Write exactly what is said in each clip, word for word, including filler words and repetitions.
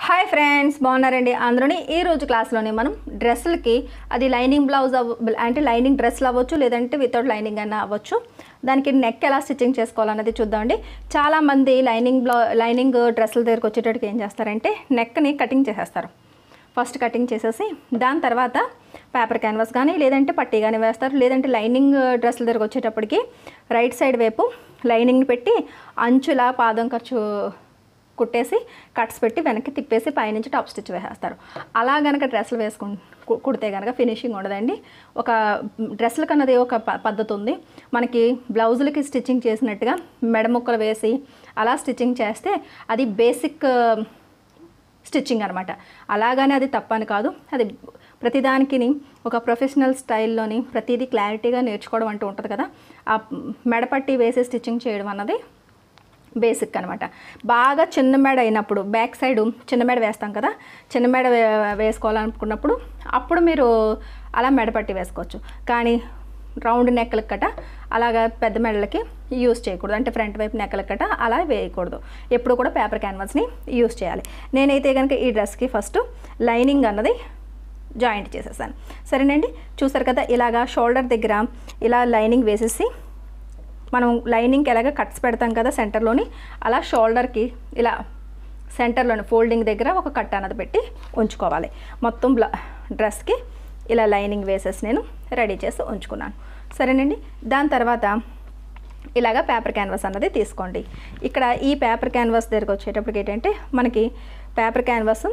Hi friends, బాగున్నారండి అందరూని. ఈ రోజు క్లాస్లోనే మనం డ్రెస్సులకి అది లైనింగ్ బ్లౌజ్ అవ్వ అంటే లైనింగ్ డ్రెస్లు అవ్వచ్చు, లేదంటే వితౌట్ లైనింగ్ అన్న అవ్వచ్చు. దానికి నెక్ ఎలా స్టిచ్చింగ్ చేసుకోవాలన్నది చూద్దామండి. చాలామంది లైనింగ్ బ్లౌ లైనింగ్ డ్రెస్సుల దగ్గరికి వచ్చేటట్టుగా ఏం చేస్తారంటే నెక్ని కటింగ్ చేసేస్తారు. ఫస్ట్ కటింగ్ చేసేసి దాని తర్వాత పేపర్ క్యాన్వాస్ కానీ లేదంటే పట్టీ కానీ వేస్తారు. లేదంటే లైనింగ్ డ్రెస్సుల దగ్గరికి వచ్చేటప్పటికి రైట్ సైడ్ వైపు లైనింగ్ని పెట్టి అంచులా పాదం ఖర్చు కుట్టేసి కట్స్ పెట్టి వెనక్కి తిప్పేసి పైనుంచి టాప్ స్టిచ్ వేసేస్తారు. అలా కనుక డ్రెస్సులు వేసుకు కుడితే కనుక ఫినిషింగ్ ఉండదండి. ఒక డ్రెస్సులకు అన్నది ఒక పద్ధతి ఉంది. మనకి బ్లౌజులకి స్టిచ్చింగ్ చేసినట్టుగా మెడ ముక్కలు వేసి అలా స్టిచ్చింగ్ చేస్తే అది బేసిక్ స్టిచ్చింగ్ అనమాట. అలాగనే అది తప్పని కాదు. అది ప్రతిదానికి ఒక ప్రొఫెషనల్ స్టైల్లోని ప్రతిదీ క్లారిటీగా నేర్చుకోవడం అంటూ ఉంటుంది కదా. ఆ మెడపట్టి వేసి స్టిచ్చింగ్ చేయడం అన్నది బేసిక్ అనమాట. బాగా చిన్న మెడ అయినప్పుడు బ్యాక్ సైడ్ చిన్న మెడ వేస్తాం కదా, చిన్న మెడ వే వేసుకోవాలనుకున్నప్పుడు అప్పుడు మీరు అలా మెడపట్టి వేసుకోవచ్చు. కానీ రౌండ్ నెక్కలకి కట అలాగా పెద్ద మెడలకి యూస్ చేయకూడదు. అంటే ఫ్రంట్ వైపు నెక్కలకి కట అలా వేయకూడదు. ఎప్పుడు కూడా పేపర్ క్యాన్వాస్ని యూస్ చేయాలి. నేనైతే కనుక ఈ డ్రెస్కి ఫస్ట్ లైనింగ్ అన్నది జాయింట్ చేసేసాను. సరేనండి, చూసారు కదా ఇలాగా షోల్డర్ దగ్గర ఇలా లైనింగ్ వేసేసి మనం లైనింగ్కి ఎలాగ కట్స్ పెడతాం కదా సెంటర్లోని, అలా షోల్డర్కి ఇలా సెంటర్లోని ఫోల్డింగ్ దగ్గర ఒక కట్ అన్నది పెట్టి ఉంచుకోవాలి. మొత్తం బ్ల డ్రెస్కి ఇలా లైనింగ్ వేసేసి నేను రెడీ చేసి ఉంచుకున్నాను. సరేనండి, దాని తర్వాత ఇలాగ పేపర్ క్యాన్వాస్ అన్నది తీసుకోండి. ఇక్కడ ఈ పేపర్ క్యాన్వాస్ దగ్గరకు వచ్చేటప్పటికి ఏంటంటే మనకి పేపర్ క్యాన్వాస్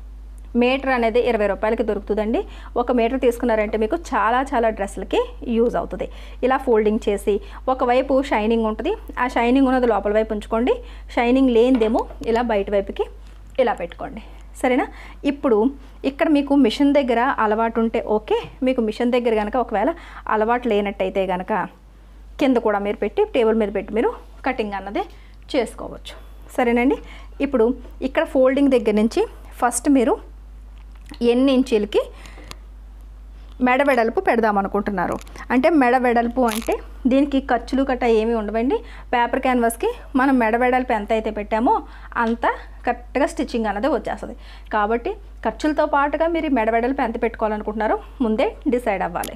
మీటర్ అనేది ఇరవై రూపాయలకి దొరుకుతుందండి. ఒక మీటర్ తీసుకున్నారంటే మీకు చాలా చాలా డ్రెస్సులకి యూజ్ అవుతుంది. ఇలా ఫోల్డింగ్ చేసి ఒకవైపు షైనింగ్ ఉంటుంది, ఆ షైనింగ్ ఉన్నది లోపల వైపు ఉంచుకోండి. షైనింగ్ లేనిదేమో ఇలా బయట వైపుకి ఇలా పెట్టుకోండి. సరేనా? ఇప్పుడు ఇక్కడ మీకు మిషన్ దగ్గర అలవాటు ఉంటే ఓకే. మీకు మిషన్ దగ్గర కనుక ఒకవేళ అలవాటు లేనట్టయితే కనుక కింద కూడా మీరు పెట్టి టేబుల్ మీద పెట్టి మీరు కటింగ్ అన్నది చేసుకోవచ్చు. సరేనండి, ఇప్పుడు ఇక్కడ ఫోల్డింగ్ దగ్గర నుంచి ఫస్ట్ మీరు ఎన్ని ఇంచీలకి మెడ వెడల్పు పెడదామనుకుంటున్నారు. అంటే మెడ వెడల్పు అంటే దీనికి ఖర్చులు గట్ట ఏమీ ఉండవండి. పేపర్ క్యాన్వాస్కి మనం మెడ వెడల్పు ఎంత అయితే పెట్టామో అంత కరెక్ట్గా స్టిచ్చింగ్ అన్నది వచ్చేస్తుంది. కాబట్టి ఖర్చులతో పాటుగా మీరు మెడ వెడల్పు ఎంత పెట్టుకోవాలనుకుంటున్నారో ముందే డిసైడ్ అవ్వాలి.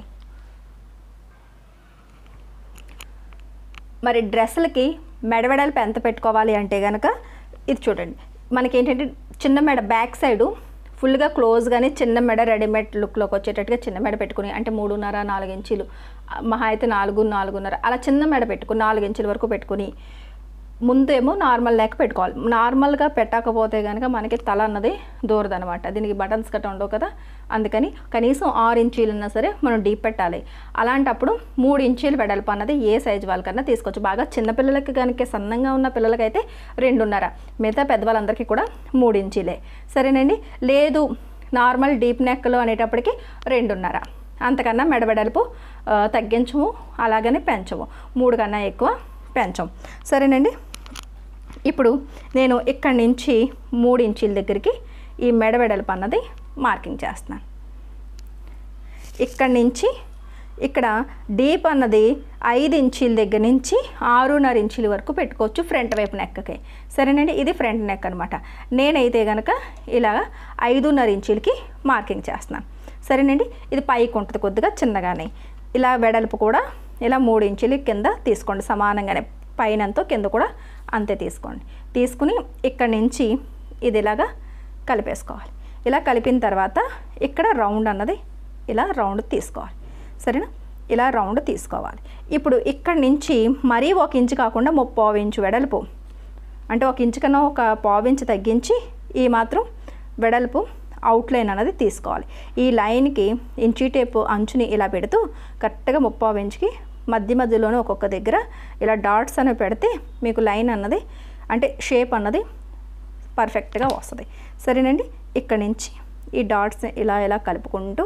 మరి డ్రెస్సులకి మెడ వెడల్పు ఎంత పెట్టుకోవాలి అంటే కనుక ఇది చూడండి. మనకేంటంటే చిన్న మెడ బ్యాక్ సైడు ఫుల్గా క్లోజ్గానే చిన్న మెడ రెడీమేడ్ లుక్లోకి వచ్చేటట్టుగా చిన్న మెడ పెట్టుకుని, అంటే మూడున్నర నాలుగు ఇంచులు మహా అయితే నాలుగు నాలుగున్నర అలా చిన్న మెడ పెట్టుకుని నాలుగు ఇంచుల వరకు పెట్టుకుని ముందేమో నార్మల్ నెక్ పెట్టుకోవాలి. నార్మల్గా పెట్టకపోతే కనుక మనకి తల అన్నది దూరదనమాట. దీనికి బటన్స్ గట్రా ఉండవు కదా, అందుకని కనీసం ఆరు ఇంచీలు ఉన్నా సరే మనం డీప్ పెట్టాలి. అలాంటప్పుడు మూడు ఇంచీలు వెడల్పు అన్నది ఏ సైజు వాళ్ళకన్నా తీసుకోవచ్చు. బాగా చిన్నపిల్లలకి కనుక సన్నంగా ఉన్న పిల్లలకైతే రెండున్నర, మిగతా పెద్దవాళ్ళందరికీ కూడా మూడు ఇంచీలే. సరేనండి, లేదు నార్మల్ డీప్ నెక్లు అనేటప్పటికి రెండున్నర, అంతకన్నా మెడ వెడల్పు తగ్గించము అలాగనే పెంచము, మూడు కన్నా ఎక్కువ పెంచం. సరేనండి, ఇప్పుడు నేను ఇక్కడి నుంచి మూడు ఇంచీల దగ్గరికి ఈ మెడ వెడల్పు అన్నది మార్కింగ్ చేస్తున్నాను. ఇక్కడి నుంచి ఇక్కడ డీప్ అన్నది ఐదు ఇంచీల దగ్గర నుంచి ఆరున్నర ఇంచీల వరకు పెట్టుకోవచ్చు ఫ్రంట్ వైపు నెక్కకి. సరేనండి, ఇది ఫ్రంట్ నెక్ అనమాట. నేనైతే కనుక ఇలా ఐదున్నర ఇంచీలకి మార్కింగ్ చేస్తున్నాను. సరేనండి, ఇది పైకి ఉంటుంది కొద్దిగా చిన్నగానే. ఇలా వెడల్పు కూడా ఇలా మూడు ఇంచులు కింద తీసుకోండి, సమానంగానే పైనంతో కింద కూడా అంతే తీసుకోండి. తీసుకుని ఇక్కడి నుంచి ఇది ఇలాగా కలిపేసుకోవాలి. ఇలా కలిపిన తర్వాత ఇక్కడ రౌండ్ అన్నది ఇలా రౌండ్ తీసుకోవాలి. సరేనా? ఇలా రౌండ్ తీసుకోవాలి. ఇప్పుడు ఇక్కడి నుంచి మరీ ఒక ఇంచు కాకుండా ముప్పావు ఇంచు వెడల్పు, అంటే ఒక ఇంచు కన్నా ఒక పావు ఇంచు తగ్గించి ఈ మాత్రం వెడల్పు అవుట్లైన్ అనేది తీసుకోవాలి. ఈ లైన్కి ఇంచీ టేపు అంచుని ఇలా పెడుతూ కరెక్ట్గా ముప్పావు ఇంచుకి మధ్య మధ్యలోనే ఒక్కొక్క దగ్గర ఇలా డాట్స్ అనేవి పెడితే మీకు లైన్ అన్నది అంటే షేప్ అన్నది పర్ఫెక్ట్గా వస్తుంది. సరేనండి, ఇక్కడ నుంచి ఈ డాట్స్ ఇలా ఇలా కలుపుకుంటూ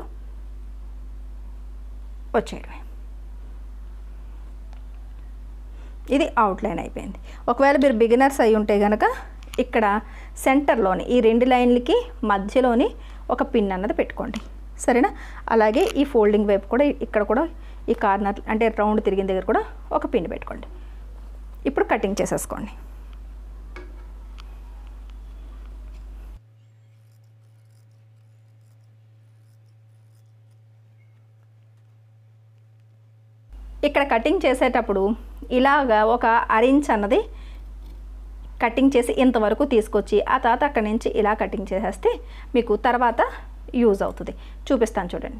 వచ్చేయడమే. ఇది అవుట్లైన్ అయిపోయింది. ఒకవేళ మీరు బిగినర్స్ అయి ఉంటే కనుక ఇక్కడ సెంటర్లోని ఈ రెండు లైన్లకి మధ్యలోని ఒక పిన్ అన్నది పెట్టుకోండి. సరేనా? అలాగే ఈ ఫోల్డింగ్ వైపు కూడా ఇక్కడ కూడా ఈ కార్నర్ అంటే రౌండ్ తిరిగిన దగ్గర కూడా ఒక పిన్ పెట్టుకోండి. ఇప్పుడు కటింగ్ చేసేసుకోండి. ఇక్కడ కటింగ్ చేసేటప్పుడు ఇలాగా ఒక అరించ్ అన్నది కటింగ్ చేసి ఇంతవరకు తీసుకొచ్చి ఆ తర్వాత అక్కడి నుంచి ఇలా కటింగ్ చేసేస్తే మీకు తర్వాత యూజ్ అవుతుంది. చూపిస్తాను చూడండి.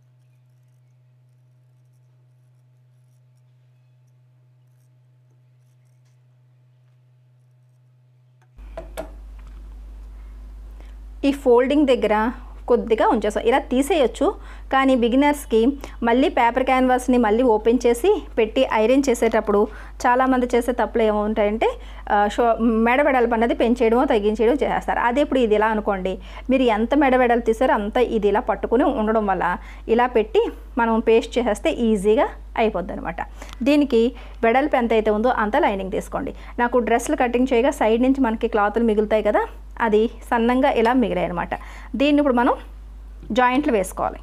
ఈ ఫోల్డింగ్ దగ్గర కొద్దిగా ఉంచేస్తాం. ఇలా తీసేయచ్చు, కానీ బిగినర్స్కి మళ్ళీ పేపర్ క్యాన్వాస్ని మళ్ళీ ఓపెన్ చేసి పెట్టి ఐరన్ చేసేటప్పుడు చాలామంది చేసే తప్పులు ఏముంటాయంటే షో మెడ వెడల్పు అనేది పెంచేయడమో తగ్గించేయడం చేస్తారు. అదే ఇప్పుడు ఇది ఇలా అనుకోండి, మీరు ఎంత మెడ వెడల్పు తీసారో అంత ఇది ఇలా పట్టుకుని ఉండడం వల్ల ఇలా పెట్టి మనం పేస్ట్ చేసేస్తే ఈజీగా అయిపోద్ది అనమాట. దీనికి వెడల్పు ఎంత అయితే ఉందో అంత లైనింగ్ తీసుకోండి. నాకు డ్రెస్సులు కటింగ్ చేయగా సైడ్ నుంచి మనకి క్లాతులు మిగులుతాయి కదా, అది సన్నంగా ఇలా మిగిలాయి అనమాట. దీన్ని ఇప్పుడు మనం జాయింట్లు వేసుకోవాలి.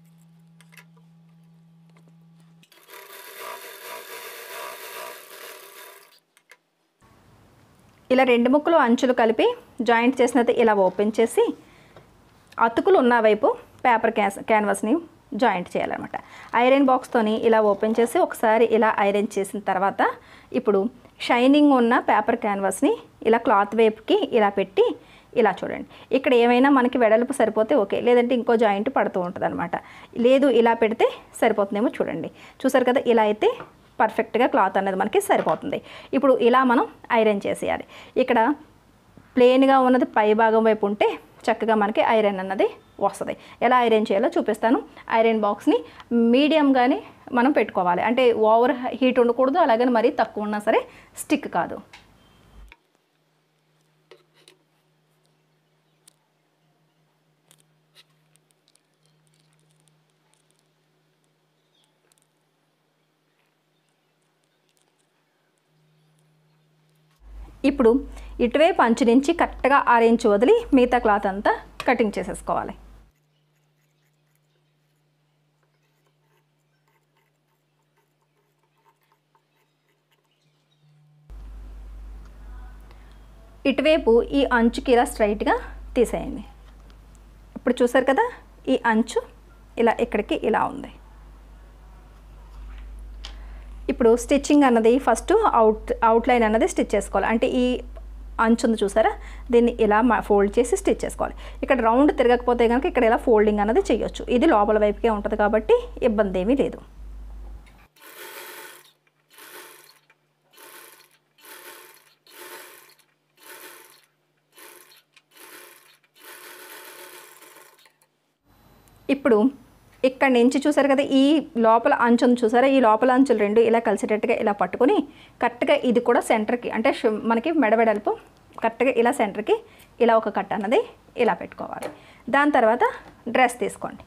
ఇలా రెండు ముక్కలు అంచులు కలిపి జాయింట్ చేసినది ఇలా ఓపెన్ చేసి అతుకులు ఉన్న వైపు పేపర్ క్యాస్ క్యాన్వాస్ని జాయింట్ చేయాలన్నమాట. ఐరన్ బాక్స్తోని ఇలా ఓపెన్ చేసి ఒకసారి ఇలా ఐరన్ చేసిన తర్వాత ఇప్పుడు షైనింగ్ ఉన్న పేపర్ క్యాన్వాస్ని ఇలా క్లాత్ వైపుకి ఇలా పెట్టి ఇలా చూడండి. ఇక్కడ ఏమైనా మనకి వెడల్పు సరిపోతే ఓకే, లేదంటే ఇంకో జాయింట్ పడుతూ ఉంటుంది అనమాట. లేదు ఇలా పెడితే సరిపోతుందేమో చూడండి. చూసారు కదా, ఇలా అయితే పర్ఫెక్ట్గా క్లాత్ అనేది మనకి సరిపోతుంది. ఇప్పుడు ఇలా మనం ఐరన్ చేసేయాలి. ఇక్కడ ప్లెయిన్గా ఉన్నది పై భాగం వైపు ఉంటే చక్కగా మనకి ఐరన్ అన్నది వస్తుంది. ఎలా ఐరన్ చేయాలో చూపిస్తాను. ఐరన్ బాక్స్ని మీడియంగానే మనం పెట్టుకోవాలి, అంటే ఓవర్ హీట్ ఉండకూడదు, అలాగని మరీ తక్కువ ఉన్నా సరే స్టిక్ కాదు. ఇప్పుడు ఇటువైపు అంచు నుంచి కరెక్ట్గా ఆరు ఇంచు వదిలి మిగతా క్లాత్ అంతా కటింగ్ చేసేసుకోవాలి. ఇటువైపు ఈ అంచుకి ఇలా స్ట్రైట్గా తీసేయండి. ఇప్పుడు చూసారు కదా, ఈ అంచు ఇలా ఇక్కడికి ఇలా ఉంది. ఇప్పుడు స్టిచ్చింగ్ అన్నది ఫస్ట్ అవుట్ అవుట్లైన్ అన్నది స్టిచ్ చేసుకోవాలి. అంటే ఈ అంచు ఉంది చూసారా, దీన్ని ఇలా ఫోల్డ్ చేసి స్టిచ్ చేసుకోవాలి. ఇక్కడ రౌండ్ తిరగకపోతే కనుక ఇక్కడ ఇలా ఫోల్డింగ్ అన్నది చేయొచ్చు. ఇది లోపల వైపుకే ఉంటుంది కాబట్టి ఇబ్బంది ఏమీ లేదు. ఇప్పుడు ఇక్కడ నుంచి చూసారు కదా, ఈ లోపల అంచును చూసారా, ఈ లోపల అంచులు రెండు ఇలా కలిసేటట్టుగా ఇలా పట్టుకొని కరెక్ట్గా ఇది కూడా సెంటర్కి, అంటే మనకి మెడవెడల్పు కరెక్ట్గా ఇలా సెంటర్కి ఇలా ఒక కట్ అన్నది ఇలా పెట్టుకోవాలి. దాని తర్వాత డ్రెస్ తీసుకోండి.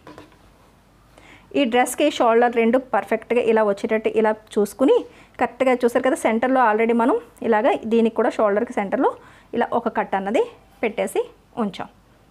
ఈ డ్రెస్కి షోల్డర్ రెండు పర్ఫెక్ట్గా ఇలా వచ్చేటట్టు ఇలా చూసుకుని కరెక్ట్గా చూసారు కదా, సెంటర్లో ఆల్రెడీ మనం ఇలాగ దీనికి కూడా షోల్డర్కి సెంటర్లో ఇలా ఒక కట్ అన్నది పెట్టేసి ఉంచాం.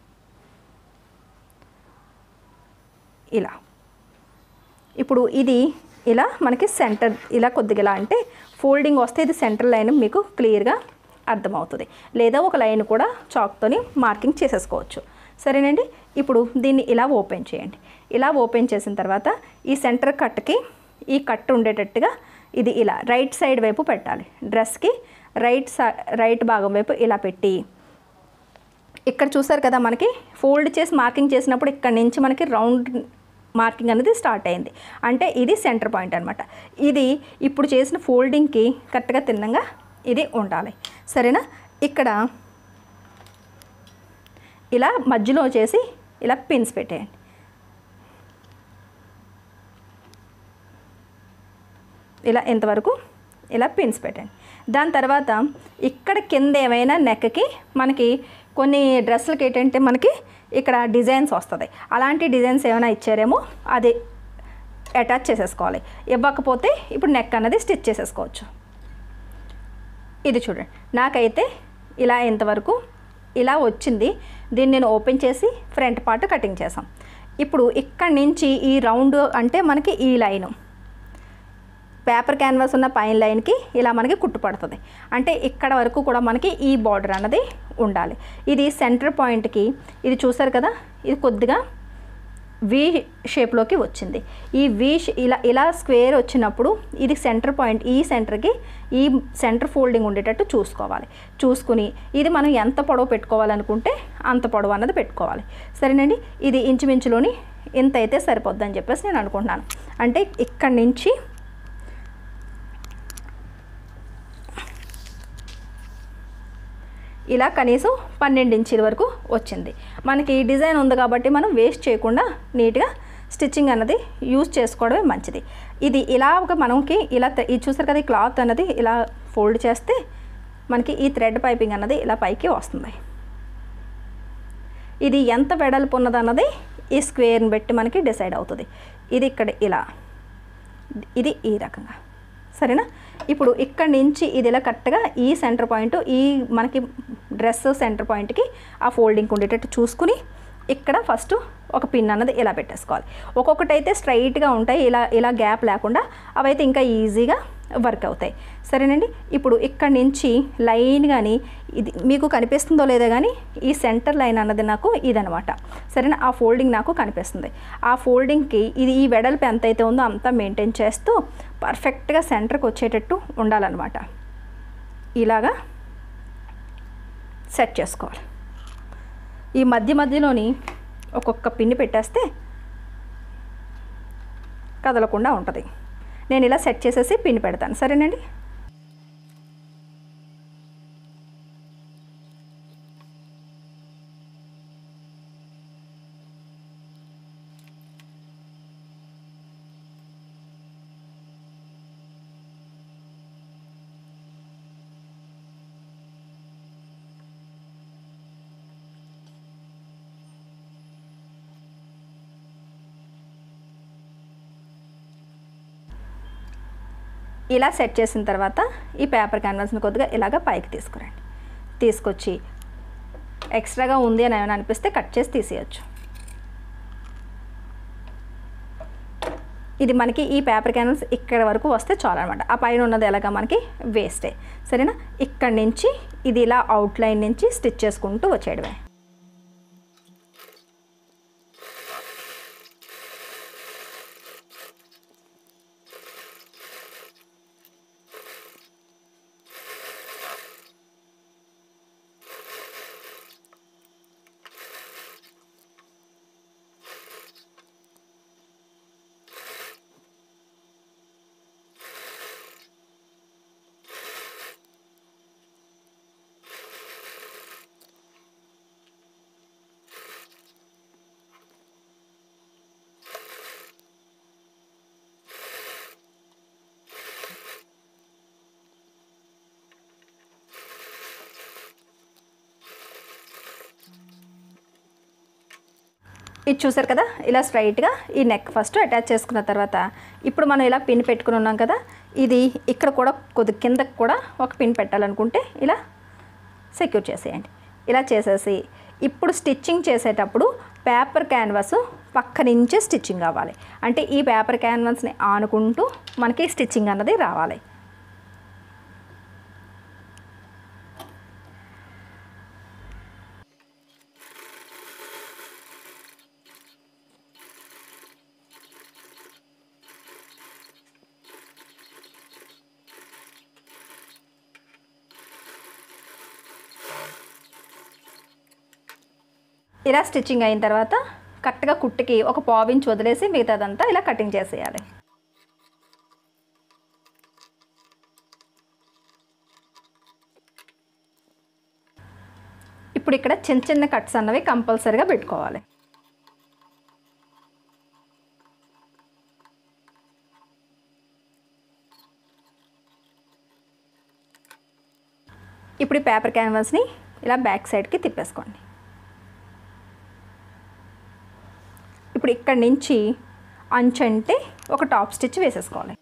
ఇలా ఇప్పుడు ఇది ఇలా మనకి సెంటర్ ఇలా కొద్దిగా ఇలా అంటే ఫోల్డింగ్ వస్తే ఇది సెంటర్ లైన్ మీకు క్లియర్గా అర్థమవుతుంది. లేదా ఒక లైన్ కూడా చాక్తోని మార్కింగ్ చేసేసుకోవచ్చు. సరేనండి. ఇప్పుడు దీన్ని ఇలా ఓపెన్ చేయండి. ఇలా ఓపెన్ చేసిన తర్వాత ఈ సెంటర్ కట్కి ఈ కట్ ఉండేటట్టుగా ఇది ఇలా రైట్ సైడ్ వైపు పెట్టాలి. డ్రెస్కి రైట్ సై రైట్ భాగం వైపు ఇలా పెట్టి ఇక్కడ చూసారు కదా, మనకి ఫోల్డ్ చేసి మార్కింగ్ చేసినప్పుడు ఇక్కడ నుంచి మనకి రౌండ్ మార్కింగ్ అనేది స్టార్ట్ అయింది. అంటే ఇది సెంటర్ పాయింట్ అనమాట. ఇది ఇప్పుడు చేసిన ఫోల్డింగ్కి కరెక్ట్గా తిన్నంగా ఇది ఉండాలి. సరేనా. ఇక్కడ ఇలా మధ్యలో చేసి ఇలా పిన్స్ పెట్టేయండి. ఇలా ఎంతవరకు ఇలా పిన్స్ పెట్టండి. దాని తర్వాత ఇక్కడ కింద ఏమైనా నెక్కి మనకి కొన్ని డ్రెస్సులకి ఏంటంటే మనకి ఇక్కడ డిజైన్స్ వస్తుంది. అలాంటి డిజైన్స్ ఏమైనా ఇచ్చారేమో అది అటాచ్ చేసేసుకోవాలి. ఇవ్వకపోతే ఇప్పుడు నెక్ అన్నది స్టిచ్ చేసేసుకోవచ్చు. ఇది చూడండి, నాకైతే ఇలా ఇంతవరకు ఇలా వచ్చింది. దీన్ని నేను ఓపెన్ చేసి ఫ్రంట్ పార్ట్ కటింగ్ చేసాం. ఇప్పుడు ఇక్కడి నుంచి ఈ రౌండ్ అంటే మనకి ఈ లైను పేపర్ క్యాన్వాస్ ఉన్న పైన లైన్కి ఇలా మనకి కుట్టు పడుతుంది. అంటే ఇక్కడ వరకు కూడా మనకి ఈ బార్డర్ అన్నది ఉండాలి. ఇది సెంటర్ పాయింట్కి ఇది చూసారు కదా, ఇది కొద్దిగా వి షేప్లోకి వచ్చింది. ఈ వి ఇలా ఇలా స్క్వేర్ వచ్చినప్పుడు ఇది సెంటర్ పాయింట్, ఈ సెంటర్కి ఈ సెంటర్ ఫోల్డింగ్ ఉండేటట్టు చూసుకోవాలి. చూసుకుని ఇది మనం ఎంత పొడవు పెట్టుకోవాలనుకుంటే అంత పొడవు అన్నది పెట్టుకోవాలి. సరేనండి, ఇది ఇంచుమించులోని ఇంత అయితే సరిపోద్దని చెప్పేసి నేను అనుకుంటున్నాను. అంటే ఇక్కడి నుంచి ఇలా కనీసం పన్నెండు ఇంచుల వరకు వచ్చింది. మనకి డిజైన్ ఉంది కాబట్టి మనం వేస్ట్ చేయకుండా నీట్గా స్టిచ్చింగ్ అన్నది యూజ్ చేసుకోవడమే మంచిది. ఇది ఇలాగ మనకి ఇలా ఇది చూసారు కదా, ఈ క్లాత్ అన్నది ఇలా ఫోల్డ్ చేస్తే మనకి ఈ థ్రెడ్ పైపింగ్ అన్నది ఇలా పైకి వస్తుంది. ఇది ఎంత వెడల్పు ఉన్నది అన్నది ఈ స్క్వేర్ని బట్టి మనకి డిసైడ్ అవుతుంది. ఇది ఇక్కడ ఇలా, ఇది ఈ రకంగా. సరేనా, ఇప్పుడు ఇక్కడ నుంచి ఇది ఇలా కరెక్ట్గా ఈ సెంటర్ పాయింట్, ఈ మనకి డ్రెస్ సెంటర్ పాయింట్కి ఆ ఫోల్డింగ్ ఉండేటట్టు చూసుకుని ఇక్కడ ఫస్ట్ ఒక పిన్ అన్నది ఇలా పెట్టేసుకోవాలి. ఒక్కొక్కటి అయితే స్ట్రైట్గా ఉంటాయి, ఇలా ఇలా గ్యాప్ లేకుండా, అవైతే ఇంకా ఈజీగా వర్క్ అవుతాయి. సరేనండి, ఇప్పుడు ఇక్కడ నుంచి లైన్ కానీ ఇది మీకు కనిపిస్తుందో లేదో కానీ ఈ సెంటర్ లైన్ అన్నది నాకు ఇదనమాట. సరేనా, ఆ ఫోల్డింగ్ నాకు కనిపిస్తుంది. ఆ ఫోల్డింగ్కి ఇది ఈ వెడల్పు ఎంత అయితే ఉందో అంతా మెయింటైన్ చేస్తూ పర్ఫెక్ట్గా సెంటర్కి వచ్చేటట్టు ఉండాలన్నమాట. ఇలాగా సెట్ చేసుకోవాలి. ఈ మధ్య మధ్యలోని ఒక్కొక్క పిన్ని పెట్టేస్తే కదలకుండా ఉంటుంది. నేను ఇలా సెట్ చేసేసి పిన్ పెడతాను. సరేనండి, ఇలా సెట్ చేసిన తర్వాత ఈ పేపర్ క్యాన్వాస్ని కొద్దిగా ఇలాగ పైకి తీసుకురండి. తీసుకొచ్చి ఎక్స్ట్రాగా ఉంది అని ఏమైనా అనిపిస్తే కట్ చేసి తీసేయచ్చు. ఇది మనకి ఈ పేపర్ క్యాన్వాస్ ఇక్కడ వరకు వస్తే చాలు అనమాట. ఆ పైన ఉన్నది ఎలాగా మనకి వేస్టే. సరేనా, ఇక్కడి నుంచి ఇది ఇలా అవుట్లైన్ నుంచి స్టిచ్ చేసుకుంటూ వచ్చేయడమే. ఇది చూసారు కదా, ఇలా స్ట్రైట్గా ఈ నెక్ ఫస్ట్ అటాచ్ చేసుకున్న తర్వాత ఇప్పుడు మనం ఇలా పిన్ పెట్టుకుని ఉన్నాం కదా, ఇది ఇక్కడ కూడా కొద్ది కిందకు కూడా ఒక పిన్ పెట్టాలనుకుంటే ఇలా సెక్యూర్ చేసేయండి. ఇలా చేసేసి ఇప్పుడు స్టిచ్చింగ్ చేసేటప్పుడు పేపర్ క్యాన్వాస్ పక్క నుంచే స్టిచ్చింగ్ అవ్వాలి. అంటే ఈ పేపర్ క్యాన్వాస్ని ఆనుకుంటూ మనకి స్టిచ్చింగ్ అన్నది రావాలి. ఇలా స్టిచ్చింగ్ అయిన తర్వాత కరెక్ట్గా కుట్టుకి ఒక పావు ఇంచ్ వదిలేసి మిగతాదంతా ఇలా కటింగ్ చేసేయాలి. ఇప్పుడు ఇక్కడ చిన్న చిన్న కట్స్ అన్నవి కంపల్సరీగా పెట్టుకోవాలి. ఇప్పుడు ఈ పేపర్ క్యాన్వాస్ని ఇలా బ్యాక్ సైడ్కి తిప్పేసుకోండి. ఇప్పుడు ఇక్కడ నుంచి అంచంటే ఒక టాప్ స్టిచ్ వేసేసుకోవాలి.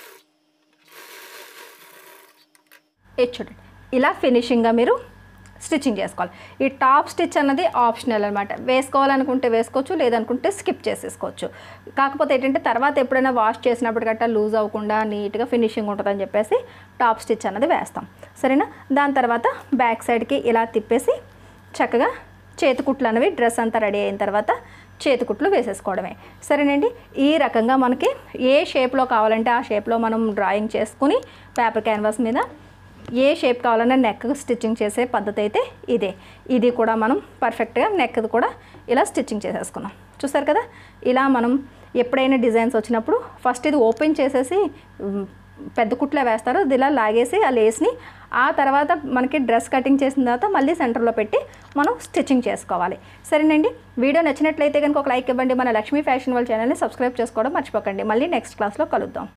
ఇది చూడండి, ఇలా ఫినిషింగ్గా మీరు స్టిచ్చింగ్ చేసుకోవాలి. ఈ టాప్ స్టిచ్ అన్నది ఆప్షనల్ అనమాట. వేసుకోవాలనుకుంటే వేసుకోవచ్చు, లేదనుకుంటే స్కిప్ చేసేసుకోవచ్చు. కాకపోతే ఏంటంటే తర్వాత ఎప్పుడైనా వాష్ చేసినప్పుడు గట్టా లూజ్ అవ్వకుండా నీట్గా ఫినిషింగ్ ఉంటుందని చెప్పేసి టాప్ స్టిచ్ అన్నది వేస్తాం. సరేనా? దాని తర్వాత బ్యాక్ సైడ్కి ఇలా తిప్పేసి చక్కగా చేతికుట్లు అనేవి డ్రెస్ అంతా రెడీ అయిన తర్వాత చేతికుట్లు వేసేసుకోవడమే. సరేనండి, ఈ రకంగా మనకి ఏ షేప్లో కావాలంటే ఆ షేప్లో మనం డ్రాయింగ్ చేసుకుని పేపర్ క్యాన్వాస్ మీద ఏ షేప్ కావాలన్నా నెక్ స్టిచ్చింగ్ చేసే పద్ధతి అయితే ఇదే. ఇది కూడా మనం పర్ఫెక్ట్గా నెక్ది కూడా ఇలా స్టిచ్చింగ్ చేసేసుకున్నాం. చూసారు కదా, ఇలా మనం ఎప్పుడైనా డిజైన్స్ వచ్చినప్పుడు ఫస్ట్ ఇది ఓపెన్ చేసేసి పెద్ద కుట్లే వేస్తారు, ఇది ఇలా లాగేసి ఆ లేస్ని ఆ తర్వాత మనకి డ్రెస్ కటింగ్ చేసిన తర్వాత మళ్ళీ సెంటర్లో పెట్టి మనం స్టిచ్చింగ్ చేసుకోవాలి. సరేనండి, వీడియో నచ్చినట్లయితే కనుక ఒక లైక్ ఇవ్వండి. మన లక్ష్మీ ఫ్యాషన్ వాళ్ళ ఛానల్ని సబ్స్క్రైబ్ చేసుకోవడం మర్చిపోకండి. మళ్ళీ నెక్స్ట్ క్లాస్లో కలుద్దాం.